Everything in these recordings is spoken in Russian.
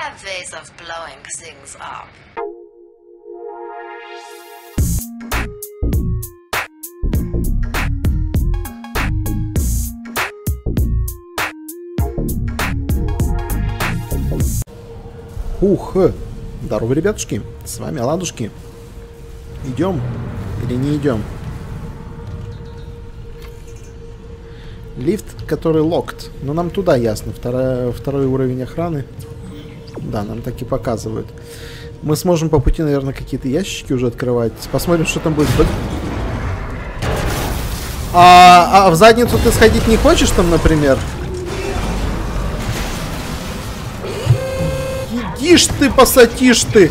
have ways of blowing things up. Ух, здорово, ребятушки, с вами Ладушки. Идем или не идем? Лифт, который locked. Но нам туда, ясно. Второй уровень охраны. Да, нам так и показывают. Мы сможем по пути, наверное, какие-то ящички уже открывать. Посмотрим, что там будет. А в задницу ты сходить не хочешь там, например? Идишь ты, посатишь ты!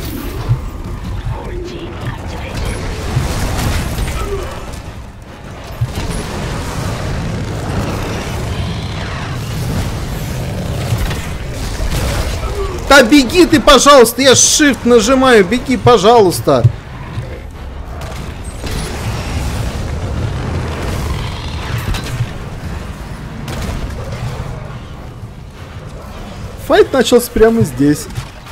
Да беги ты, пожалуйста! Я shift нажимаю, беги, пожалуйста! Файт начался прямо здесь.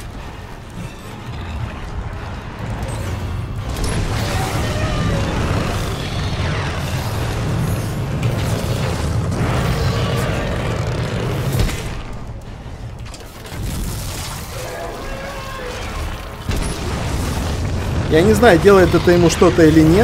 Я не знаю, делает это ему что-то или нет.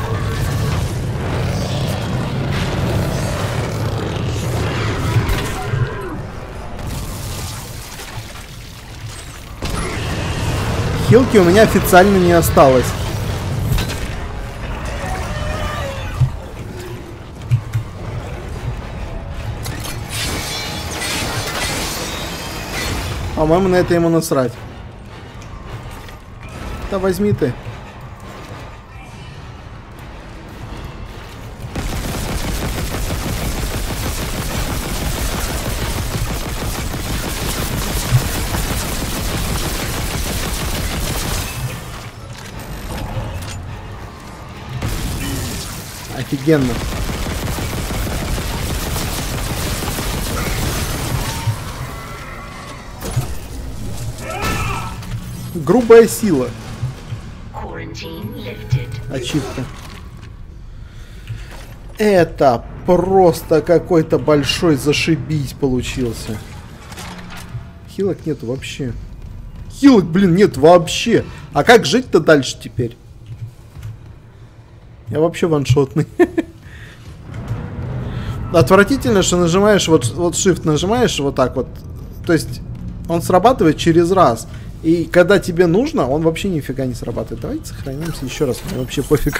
Хилки у меня официально не осталось. По-моему, на это ему насрать. Да возьми ты. Офигенно. Грубая сила. Ачивка. Это просто какой-то большой зашибись получился. Хилок нет вообще. Хилок, блин, нет вообще. А как жить-то дальше теперь? Я вообще ваншотный. Отвратительно, что нажимаешь, вот shift нажимаешь вот так вот. То есть он срабатывает через раз. И когда тебе нужно, он вообще нифига не срабатывает. Давайте сохранимся еще раз. Мне вообще пофиг.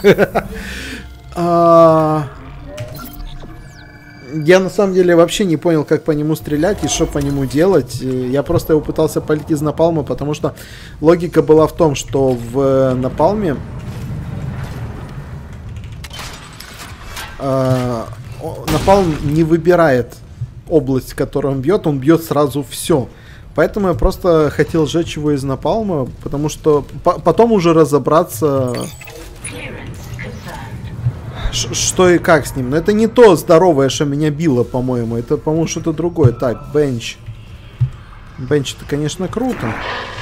Я на самом деле вообще не понял, как по нему стрелять и что по нему делать. Я просто его пытался палить из напалма, потому что логика была в том, что в напалме напалм не выбирает область, в которую он бьет сразу все. Поэтому я просто хотел сжечь его из напалма, потому что потом уже разобраться, что и как с ним. Но это не то здоровое, что меня било, по-моему. Это, по-моему, что-то другое. Так, бенч. Бенч, это, конечно, круто.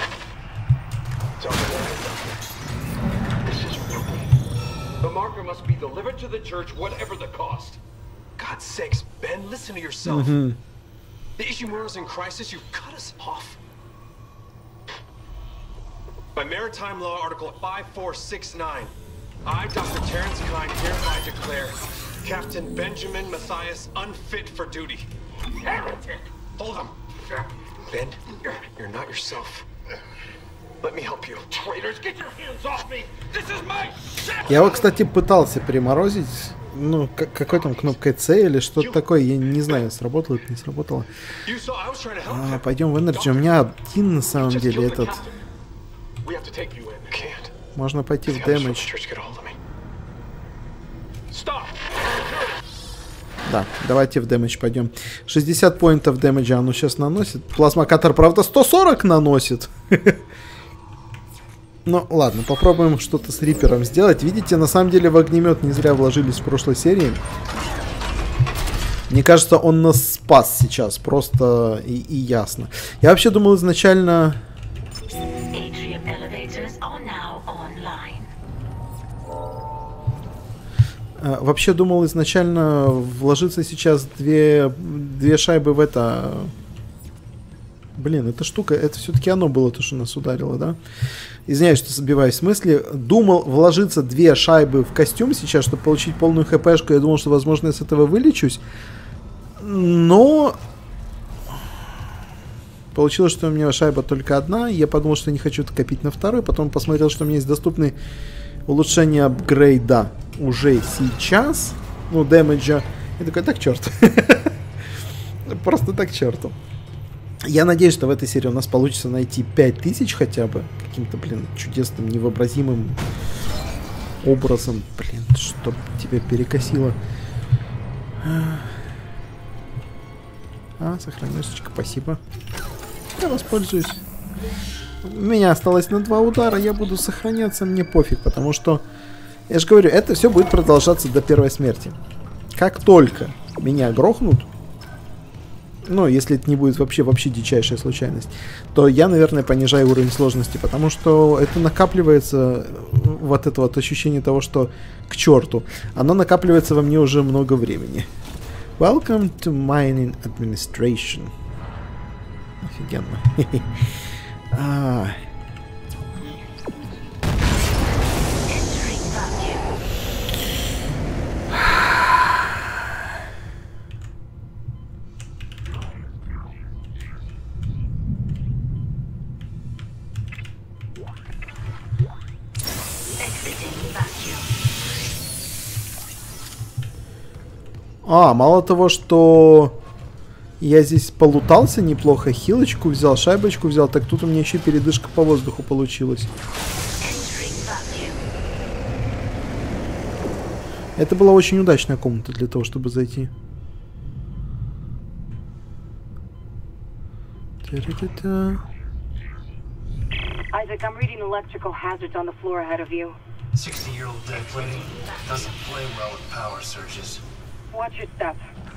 The Ishimura is in crisis. You cut us off. By Maritime Law, Article 5469, I, Dr. Terrence Kine, hereby declare Captain Benjamin Matthias unfit for duty. Heretic! Hold him. Ben, you're not yourself. Let me help you. Traitors, get your hands off me! This is my ship! Я его, кстати, пытался переморозить. Ну, какой там кнопкой C или что-то такое, я не знаю, сработало это, не сработало. Пойдем в Energy. У меня один, на самом деле, этот... Можно пойти в Damage. Да, давайте в Damage пойдем. 60 поинтов дэмэджа оно сейчас наносит. Плазмокатор, правда, 140 наносит. Ну, ладно, попробуем что-то с Рипером сделать. Видите, на самом деле в огнемет не зря вложились в прошлой серии. Мне кажется, он нас спас сейчас, просто и ясно. Я вообще думал изначально... Вообще думал изначально вложиться сейчас две шайбы в это... Блин, эта штука, это все-таки оно было то, что нас ударило, да? Извиняюсь, что сбиваюсь в мысли. Думал вложиться 2 шайбы в костюм сейчас, чтобы получить полную хпшку. Я думал, что, возможно, я с этого вылечусь. Но... Получилось, что у меня шайба только одна. Я подумал, что не хочу копить на второй. Потом посмотрел, что у меня есть доступные улучшения апгрейда уже сейчас. Ну, дэмэджа. И такой, так, черт. Просто так, черту. Я надеюсь, что в этой серии у нас получится найти 5000 хотя бы. Каким-то, блин, чудесным, невообразимым образом. Блин, чтоб тебя перекосило. Сохранёшечка, спасибо. Я воспользуюсь. У меня осталось на 2 удара. Я буду сохраняться, мне пофиг. Потому что, я же говорю, это все будет продолжаться до первой смерти. Как только меня грохнут, ну, если это не будет вообще дичайшая случайность, то я, наверное, понижаю уровень сложности, потому что это накапливается, вот это вот ощущение того, что к черту, оно накапливается во мне уже много времени. Welcome to Mining Administration. Офигенно. Мало того, что я здесь полутался неплохо, хилочку взял, шайбочку взял, так тут у меня еще передышка по воздуху получилась. Это была очень удачная комната для того, чтобы зайти. Isaac, I'm reading electrical hazards on the floor ahead of you. 60-year-old dead lady doesn't play well with power surges. Watch your step.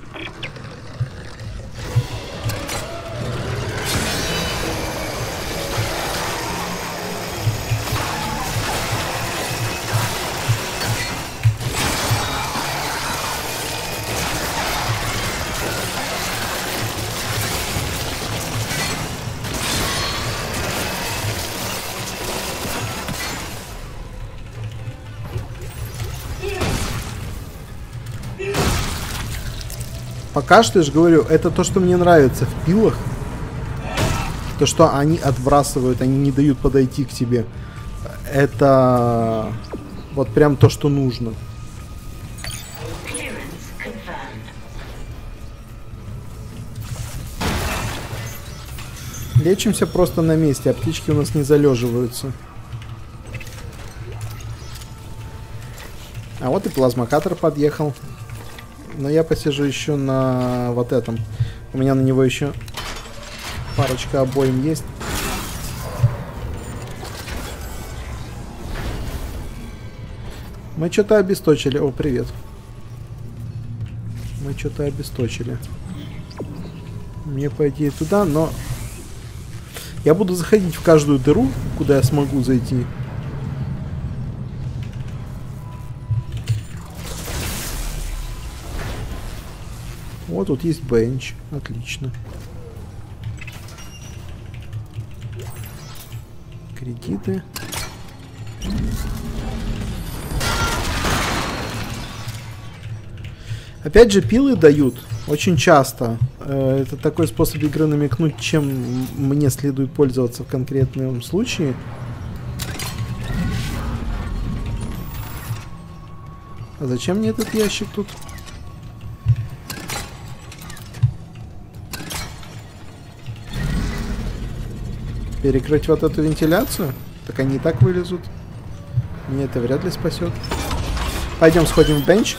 Пока что, я же говорю, это то, что мне нравится в пилах. То, что они отбрасывают, они не дают подойти к тебе. Это вот прям то, что нужно. Лечимся просто на месте, аптечки у нас не залеживаются. А вот и плазмокатор подъехал. Но я посижу еще на вот этом. У меня на него еще парочка обоим есть. Мы что-то обесточили. О, привет. Мы что-то обесточили. Мне по идее туда, но... Я буду заходить в каждую дыру, куда я смогу зайти. Вот тут есть бенч. Отлично. Кредиты. Опять же, пилы дают очень часто. Это такой способ игры намекнуть, чем мне следует пользоваться в конкретном случае. А зачем мне этот ящик тут? Перекрыть вот эту вентиляцию? Так они и так вылезут. Мне это вряд ли спасет. Пойдем сходим в бенч.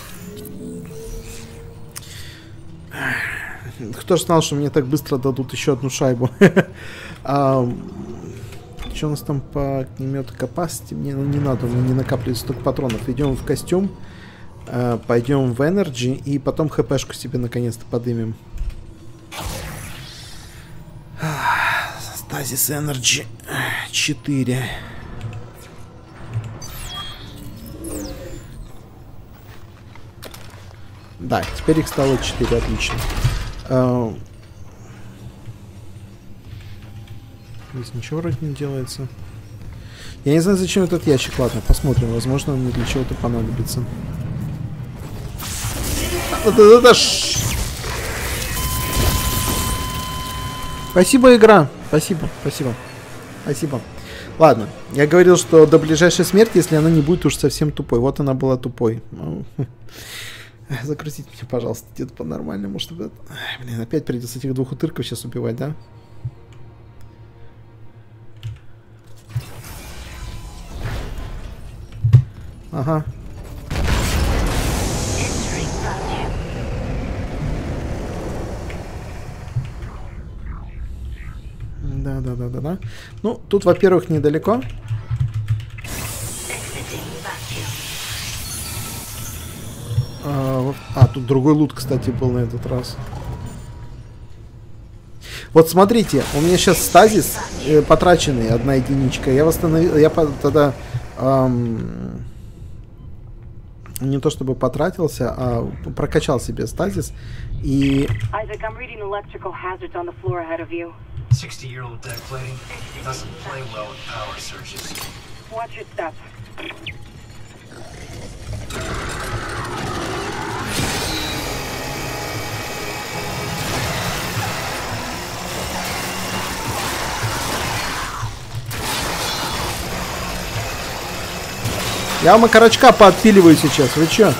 Кто ж знал, что мне так быстро дадут еще одну шайбу? Что у нас там по огнемету capacity? Мне не надо, у меня не накапливается столько патронов. Идем в костюм. Пойдем в Energy и потом хпшку себе наконец-то подымем. Стазис Energy 4. Да, теперь их стало 4, отлично. Здесь ничего вроде не делается. Я не знаю, зачем этот ящик. Ладно, посмотрим. Возможно, он мне для чего-то понадобится. Спасибо, игра. Спасибо, спасибо. Спасибо. Ладно, я говорил, что до ближайшей смерти, если она не будет уж совсем тупой. Вот она была тупой. Закрутите меня, пожалуйста, где-то по-нормальному, чтобы... Блин, опять придется этих двух утырков сейчас убивать, да? Ага. Да. Ну, тут, во-первых, недалеко. Тут другой лут, кстати, был на этот раз. Вот смотрите, у меня сейчас стазис потраченный, 1 единичка. Я восстановил, я тогда не то чтобы потратился, а прокачал себе стазис и... Isaac, I'm reading electrical hazards on the floor ahead of you. 60-year-old deck plating doesn't play well with power surges. Watch your step. Я вам окорочка поотпиливаю сейчас, вы чё?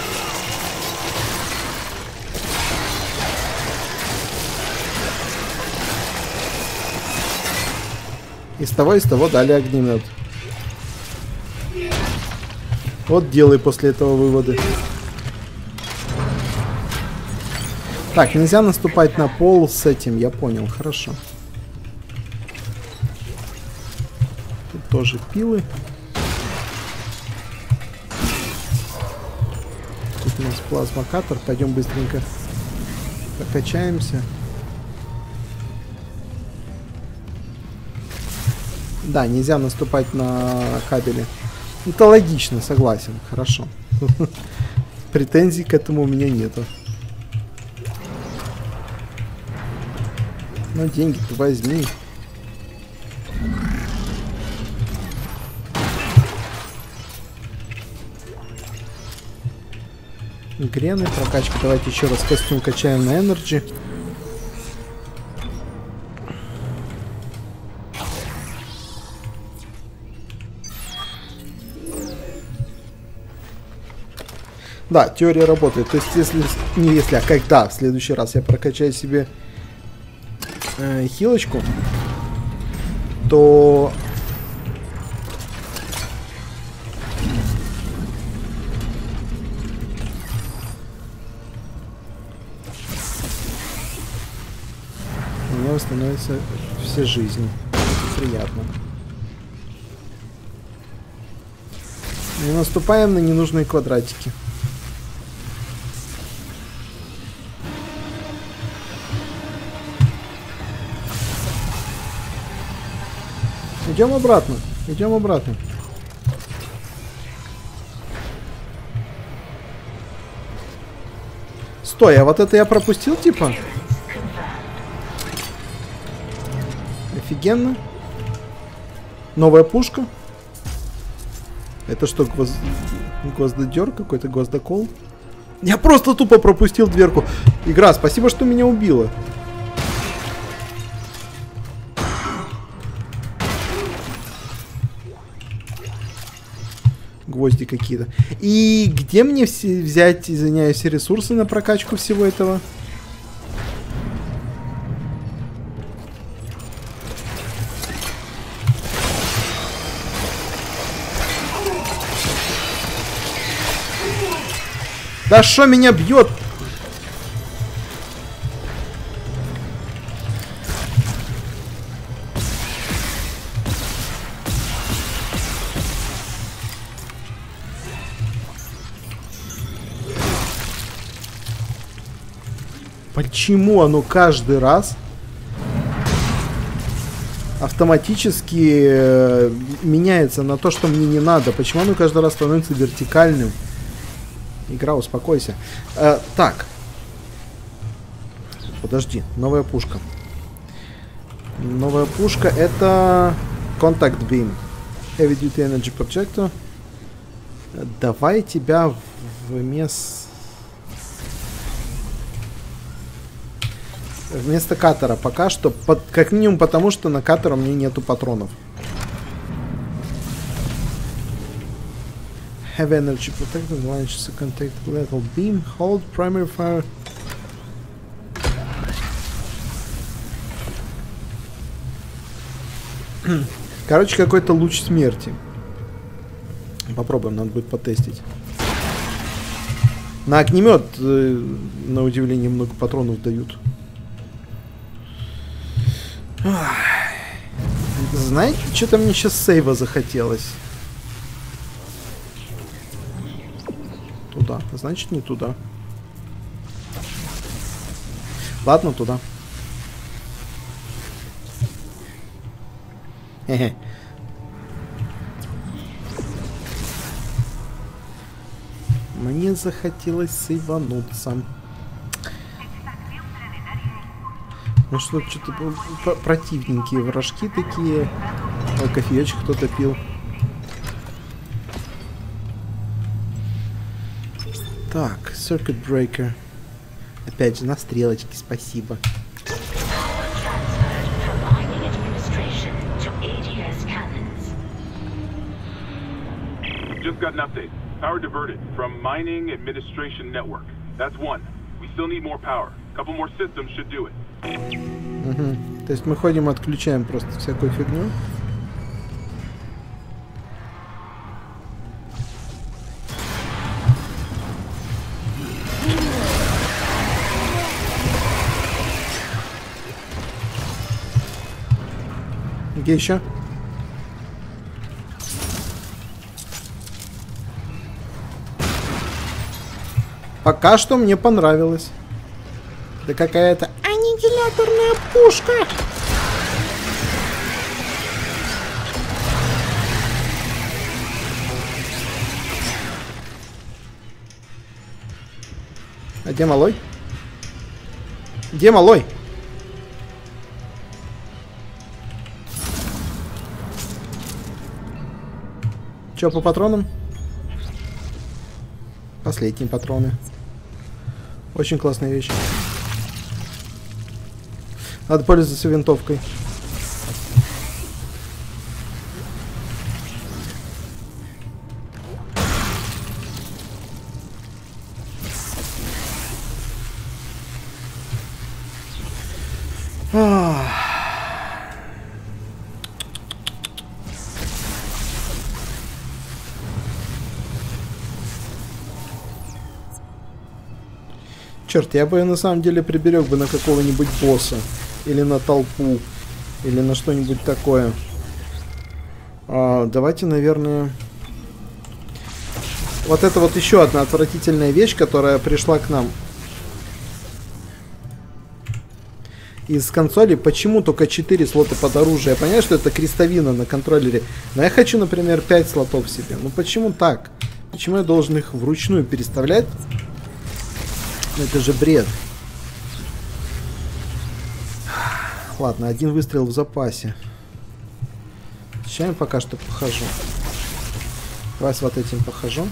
Из того дали огнемет. Вот делай после этого выводы. Так, нельзя наступать на пол с этим, я понял, хорошо. Тут тоже пилы. Тут у нас плазмокатор. Пойдем быстренько прокачаемся. Да, нельзя наступать на кабели. Это логично, согласен. Хорошо. Претензий к этому у меня нету. Ну, деньги ты возьми. Грены, прокачка. Давайте еще раз костюм качаем на Energy. Да, теория работает. То есть, если не если, а когда в следующий раз я прокачаю себе хилочку, то у меня восстановятся все жизни. Это приятно. Не наступаем на ненужные квадратики. Идем обратно. Идем обратно. Стой, а вот это я пропустил, типа? Офигенно. Новая пушка. Это что, гвоздодер какой-то, гвоздокол? Я просто тупо пропустил дверку. Игра, спасибо, что меня убила. Гвозди какие-то. И где мне взять, извиняюсь, ресурсы на прокачку всего этого? Да шо меня бьет? почему оно каждый раз автоматически меняется на то, что мне не надо? Почему оно каждый раз становится вертикальным? Игра, успокойся. Так. Подожди, новая пушка. Новая пушка это Contact Beam. Heavy Duty Energy Projector. Давай тебя вместо катера пока что. Как минимум потому, что на катера у меня нету патронов. Heavy Energy Protector. Launches a Contact Lethal Beam. Hold Primary Fire. Короче, какой-то луч смерти. Попробуем, надо будет потестить. На огнемет, на удивление, много патронов дают. Знаете, что-то мне сейчас сейва захотелось. Туда. Значит, не туда. Ладно, туда. Хе-хе. Мне захотелось сейвануться. Ну что, что-то противненькие вражки такие. Ой, кофеечек кто-то пил. Так, Circuit Breaker. Опять же, на стрелочке, спасибо. Just got an update. Power diverted from Mining Administration Network. That's one. We still need more power. A couple more systems should do it. То есть мы ходим, отключаем просто всякую фигню. Где еще? Пока что мне понравилось. Да какая-то аннигиляторная пушка. А где малой? Где малой? Че по патронам? Последние патроны. Очень классная вещь. Надо пользоваться винтовкой. Черт, я бы на самом деле приберег бы на какого-нибудь босса. Или на толпу. Или на что-нибудь такое. Давайте, наверное... Вот это вот еще одна отвратительная вещь, которая пришла к нам из консоли. Почему только 4 слота под оружие? Я понимаю, что это крестовина на контроллере. Но я хочу, например, 5 слотов себе. Ну почему так? Почему я должен их вручную переставлять? Это же бред. Ладно, один выстрел в запасе. Сейчас я пока что похожу. Давай с вот этим похожу.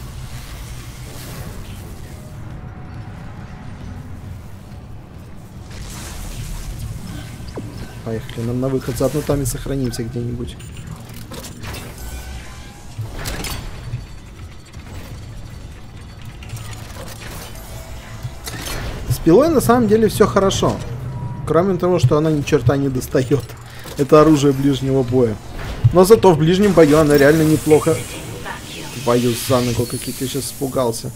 Поехали, нам на выход. Заодно там и сохранимся где-нибудь. С пилой на самом деле все хорошо. Кроме того, что она ни черта не достает. Это оружие ближнего боя. Но зато в ближнем бою она реально неплохо. Боюсь за ногу, как я сейчас испугался.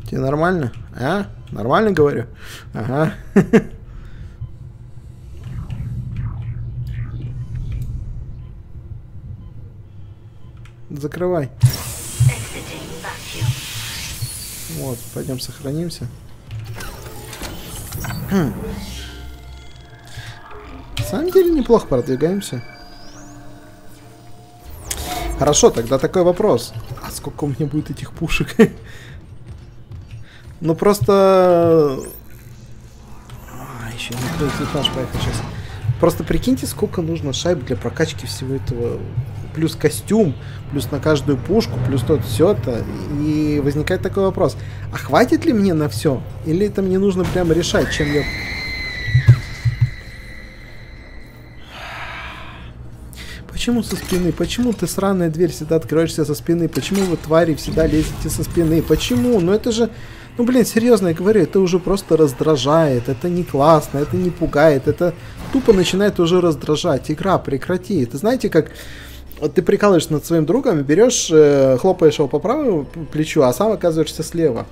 Тебе нормально? А? Нормально говорю? Ага. Закрывай. Вот, пойдем сохранимся. На самом деле неплохо продвигаемся. Хорошо, тогда такой вопрос. А сколько у меня будет этих пушек? Ну просто... еще не наш поехал сейчас. Просто прикиньте, сколько нужно шайб для прокачки всего этого. Плюс костюм, плюс на каждую пушку, плюс то все это. И возникает такой вопрос. А хватит ли мне на все? Или это мне нужно прямо решать, чем я... Почему со спины? Почему ты, сраная дверь, всегда открываешься со спины? Почему вы, твари, всегда лезете со спины? Почему? Ну это же... Ну, блин, серьезно я говорю, это уже просто раздражает. Это не классно, это не пугает. Это тупо начинает уже раздражать. Игра, прекрати. Это знаете, как... Вот ты прикалываешься над своим другом, берешь, хлопаешь его по правому плечу, а сам оказываешься слева.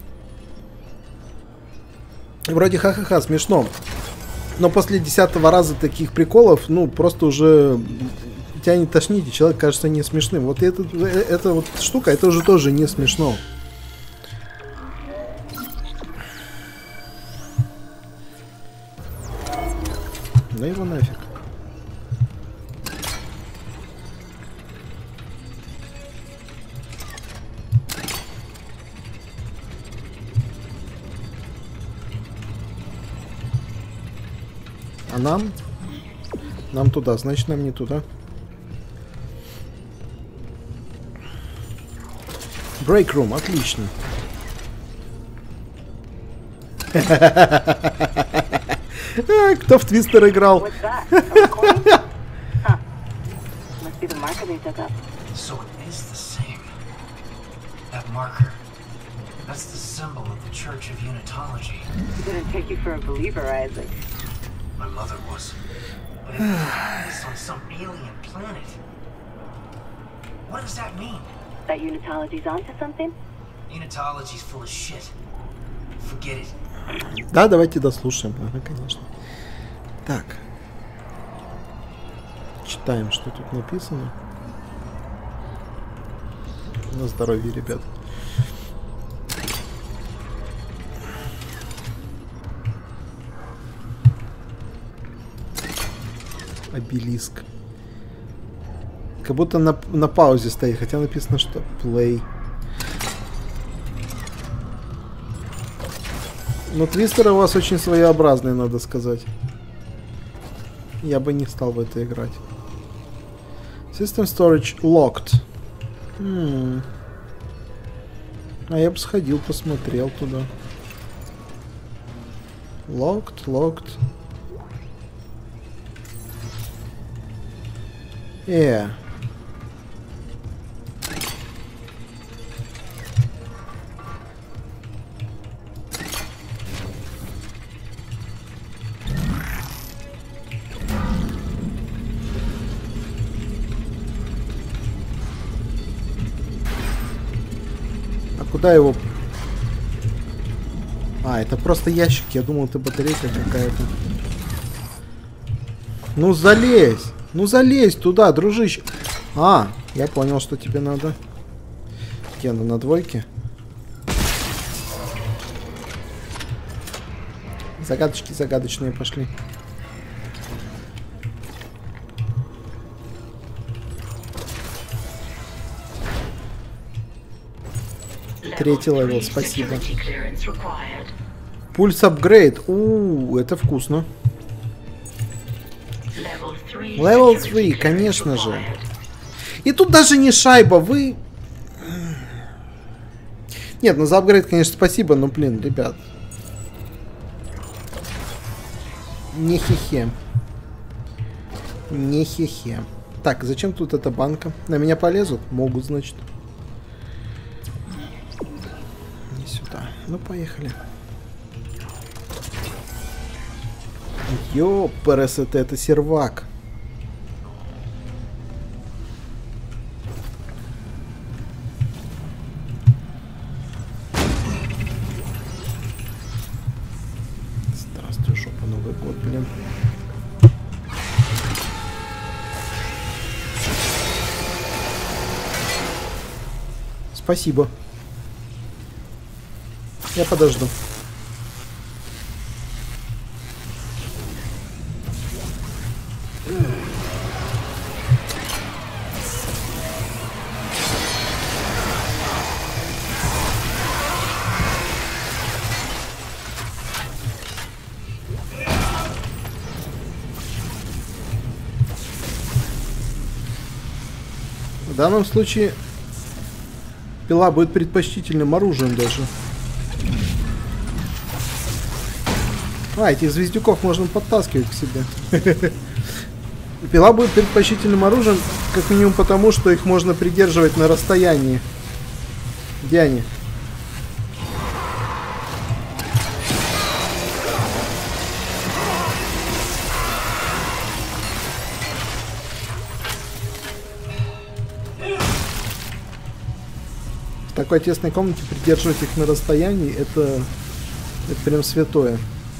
Вроде ха-ха-ха, смешно. Но после 10-го раза таких приколов, ну, просто уже тянет тошнить, и человек кажется не смешным. Вот эта вот штука, это уже тоже не смешно. Ну его нафиг. А нам? Нам туда, значит нам не туда. Break room, отлично. Кто в Твистер играл? So it is the same. That marker. That's the symbol of the Church of Unitology. Didn't take you for a believer, Isaac. My mother was. But it is on some alien planet. What does that mean? That Unitology's onto something? Unitology's full of shit. Forget it. Да, давайте дослушаем. Ага, конечно. Так. Читаем, что тут написано. На здоровье, ребят. Обелиск. Как будто на паузе стоит, хотя написано, что play. Но твистеры у вас очень своеобразные, надо сказать. Я бы не стал в это играть. System storage locked. А я бы сходил, посмотрел туда. Locked. Куда его? А, это просто ящик. Я думал, это батарейка какая-то. Ну залезь! Ну залезь туда, дружище! А, я понял, что тебе надо. Кена на двойке. Загадочки загадочные пошли. Третий левел, спасибо. Пульс апгрейд. Это вкусно. Level 3, конечно же. И тут даже не шайба, вы... Нет, ну за апгрейд, конечно, спасибо, но, блин, ребят. Не хе-хе. Не хе-хе. Так, зачем тут эта банка? На меня полезут? Могут, значит. Не сюда. Ну, поехали. Ёпрс, это сервак. Спасибо. Я подожду. В данном случае пила будет предпочтительным оружием даже. Этих звездюков можно подтаскивать к себе. Пила будет предпочтительным оружием, как минимум потому, что их можно придерживать на расстоянии. Где они? В такой тесной комнате придерживать их на расстоянии, это прям святое.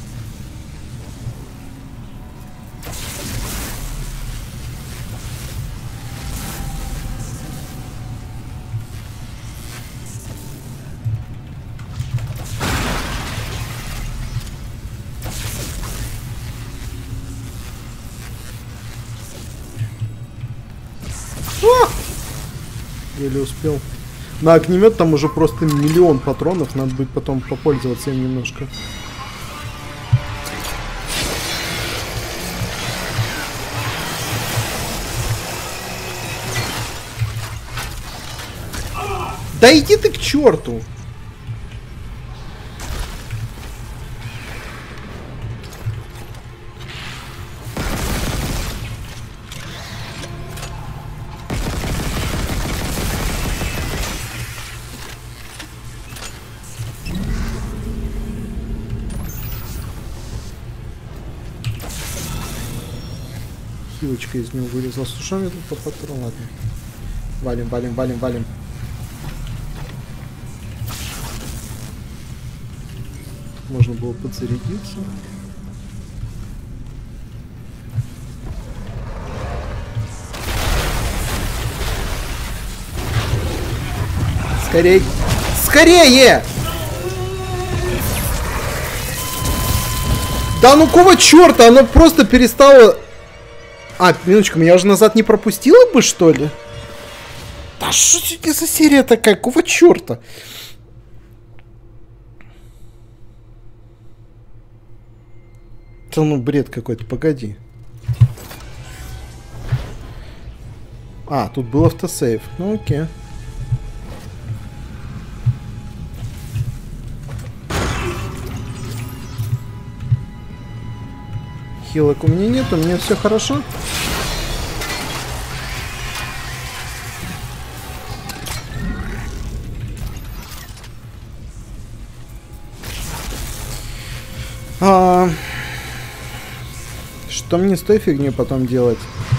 Еле успел. На огнемет там уже просто миллион патронов. Надо будет потом попользоваться им немножко. Да иди ты к черту! Хилочка из него вылезла. Слушай, мне тут по патрону, ладно. Валим, валим, валим, валим. Можно было подзарядиться. Скорей! Скорее! Да ну какого черта? Оно просто перестало... минуточку, меня уже назад не пропустило бы, что ли? Да что это за серия такая? Какого черта? Да ну бред какой-то, погоди. Тут был автосейв. Ну окей. Хилок у меня нет, у меня все хорошо. Что мне с той фигней потом делать?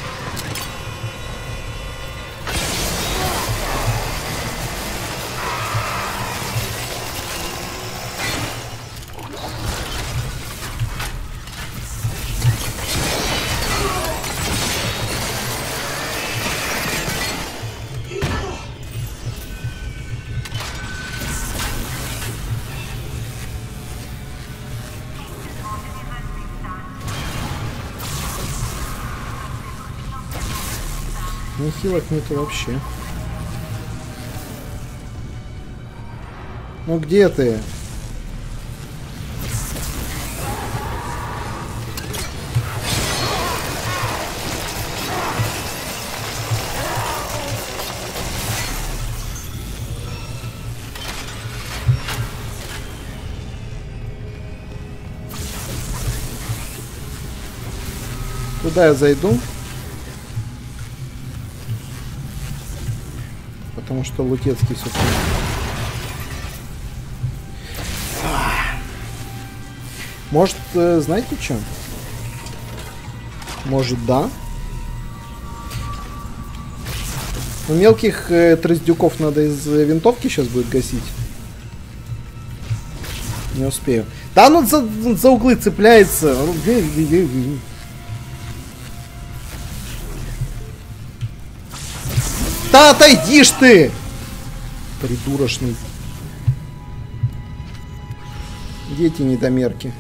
Ни хилок нету вообще. Ну где ты? Куда я зайду? Потому что Лутецкий все. Может, знаете что? Может, да? У мелких трыздюков надо из винтовки сейчас будет гасить. Не успею. Да ну за углы цепляется. Да отойди ж ты! Придурочный. Дети недомерки.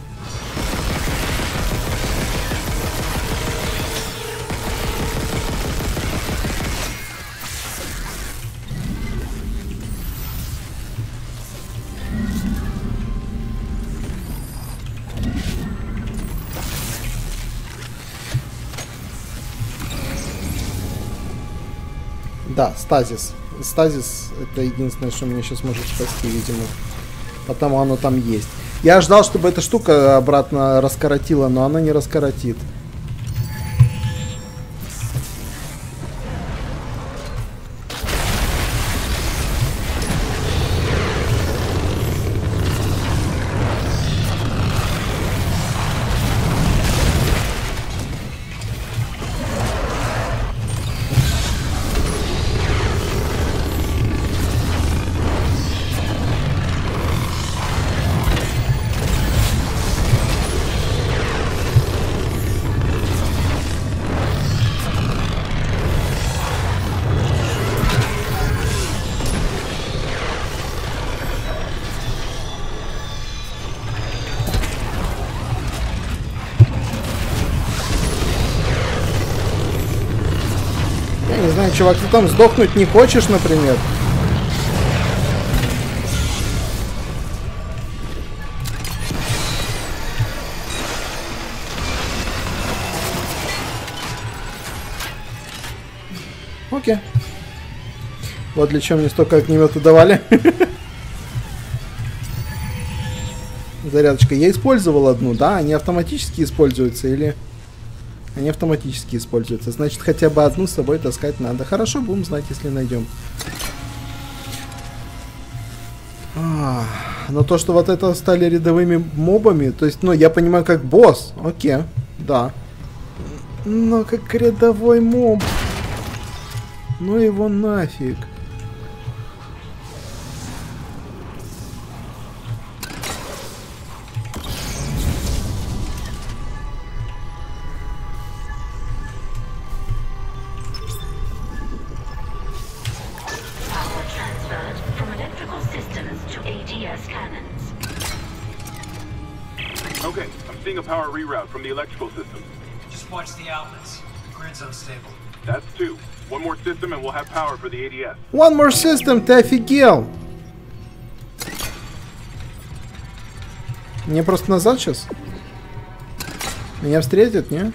Да, стазис. Стазис это единственное, что меня сейчас может спасти, видимо. Потому оно там есть. Я ждал, чтобы эта штука обратно раскоротила, но она не раскоротит. Не знаю, чувак, ты там сдохнуть не хочешь, например? Окей. Вот для чего мне столько огнеметы давали. Зарядочка. Я использовал одну, да? Они автоматически используются или... Они автоматически используются. Значит, хотя бы одну с собой таскать надо. Хорошо, будем знать, если найдем. Но то, что вот это стали рядовыми мобами, то есть, ну, я понимаю, как босс. Окей, да. Но как рядовой моб. Ну его нафиг. Okay, I'm seeing a power reroute from the electrical system. Just watch the outlets. The grid's unstable. That's 2. One more system and we'll have power for the ADS. One more system, ты офигел! Мне просто назад сейчас? Меня встретят, не?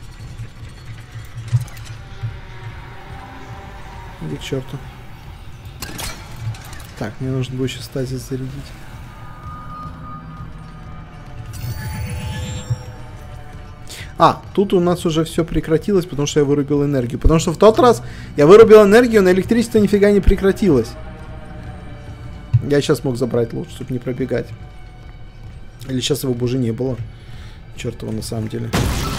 Иди к черту. Так, мне нужно будет сейчас стазис зарядить. А, тут у нас уже все прекратилось, потому что я вырубил энергию. Потому что в тот раз я вырубил энергию, но электричество нифига не прекратилось. Я сейчас мог забрать луч, чтобы не пробегать. Или сейчас его бы уже не было. Черт его на самом деле.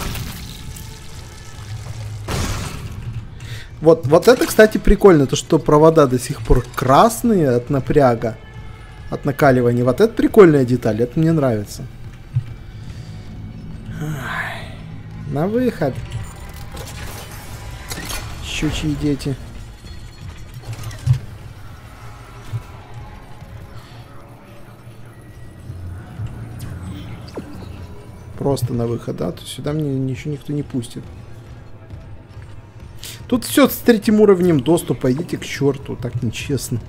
Вот это, кстати, прикольно. То, что провода до сих пор красные от напряга. От накаливания. Вот это прикольная деталь. Это мне нравится. На выход. Щучьи дети. Просто на выход, да? То сюда мне ничего никто не пустит. Тут все с 3-м уровнем доступа. Идите к черту, так нечестно.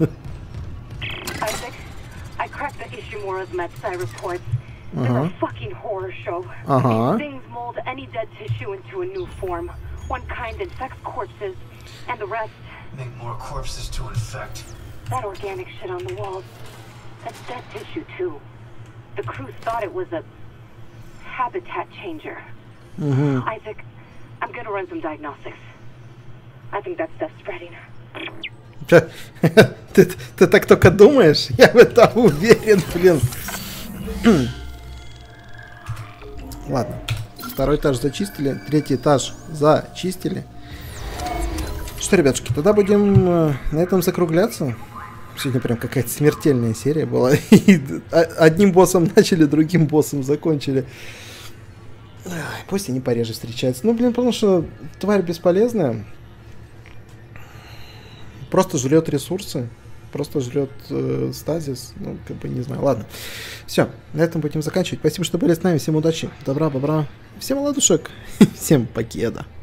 They're a fucking horror show. These things mold any dead tissue into a new form. One kind infects corpses, and the rest... Make more corpses to infect. That organic shit on the walls. That's dead tissue, too. The crew thought it was a... habitat changer. Isaac, I'm gonna run some diagnostics. I think that's death spreading. Ты так только думаешь? Я в этом уверен, блин. Ладно. 2-й этаж зачистили. 3-й этаж зачистили. Что, ребятушки, тогда будем на этом закругляться. Сегодня прям какая-то смертельная серия была. Одним боссом начали, другим боссом закончили. Пусть они пореже встречаются. Ну, блин, потому что тварь бесполезная. Просто жрет ресурсы. просто жрет стазис. Ну, как бы не знаю. Ладно. Все, на этом будем заканчивать. Спасибо, что были с нами. Всем удачи, добра, бобра. Всем ладушек. Всем покеда.